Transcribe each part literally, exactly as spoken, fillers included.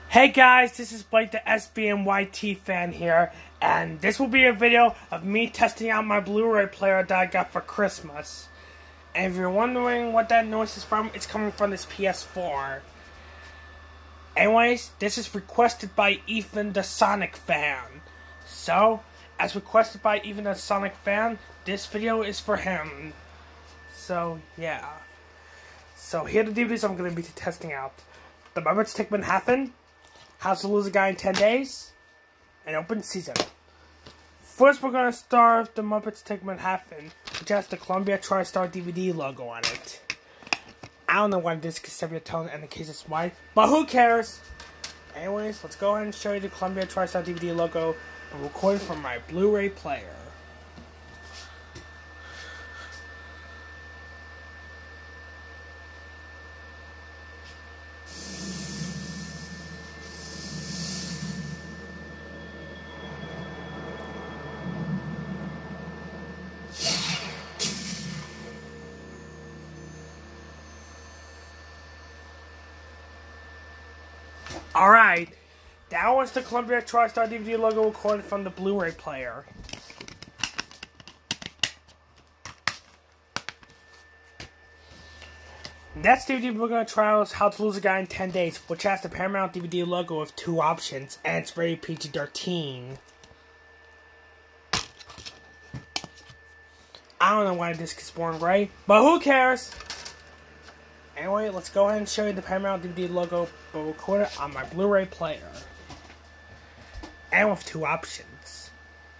Hey guys, this is Blake the S B N Y T fan here, and this will be a video of me testing out my Blu-ray player that I got for Christmas. And if you're wondering what that noise is from, it's coming from this P S four. Anyways, this is requested by Ethan the Sonic fan. So, as requested by Ethan the Sonic fan, this video is for him. So, yeah. So, here are the D V Ds I'm going to be testing out. The Muppets Take Manhattan, How to Lose a Guy in ten days, and Open Season. First, we're going to start The Muppets Take Manhattan, which has the Columbia TriStar D V D logo on it. I don't know why this is Sebiatone and the case is white, but who cares? Anyways, let's go ahead and show you the Columbia TriStar D V D logo, but recorded from my Blu-ray player. Alright, that was the Columbia TriStar D V D logo recorded from the Blu-ray player. Next D V D we're going to try out is How to Lose a Guy in ten days, which has the Paramount D V D logo with two options, and it's rated P G thirteen. I don't know why the disc is born gray, but who cares? Anyway, let's go ahead and show you the Paramount D V D logo, but record it on my Blu-ray player. And with two options.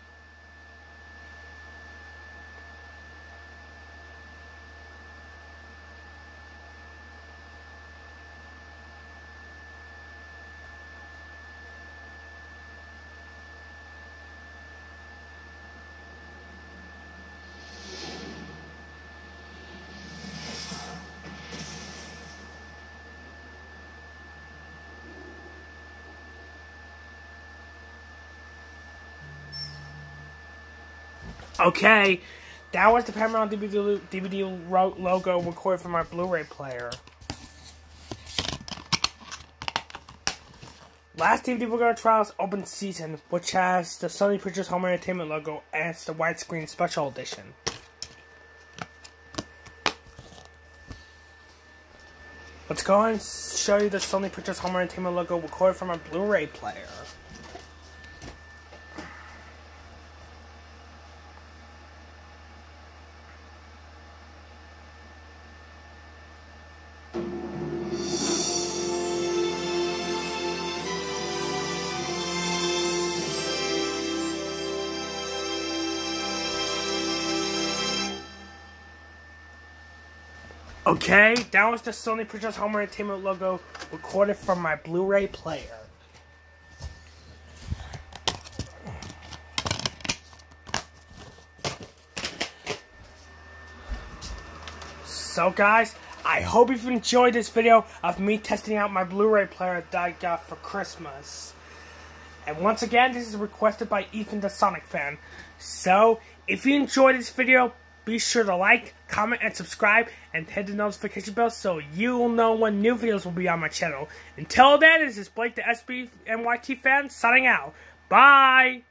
Okay, that was the Paramount D V D, D V D logo recorded from my Blu-ray player. Last D V D we're going to try is Open Season, which has the Sony Pictures Home Entertainment logo, and it's the widescreen special edition. Let's go ahead and show you the Sony Pictures Home Entertainment logo recorded from my Blu-ray player. Okay, that was the Sony Pictures Home Entertainment logo recorded from my Blu-ray player. So guys, I hope you've enjoyed this video of me testing out my Blu-ray player that I got for Christmas. And once again, this is requested by Ethan the Sonic fan. So, if you enjoyed this video, be sure to like, comment, and subscribe, and hit the notification bell so you'll know when new videos will be on my channel. Until then, this is Blake the S B N Y T fan signing out. Bye!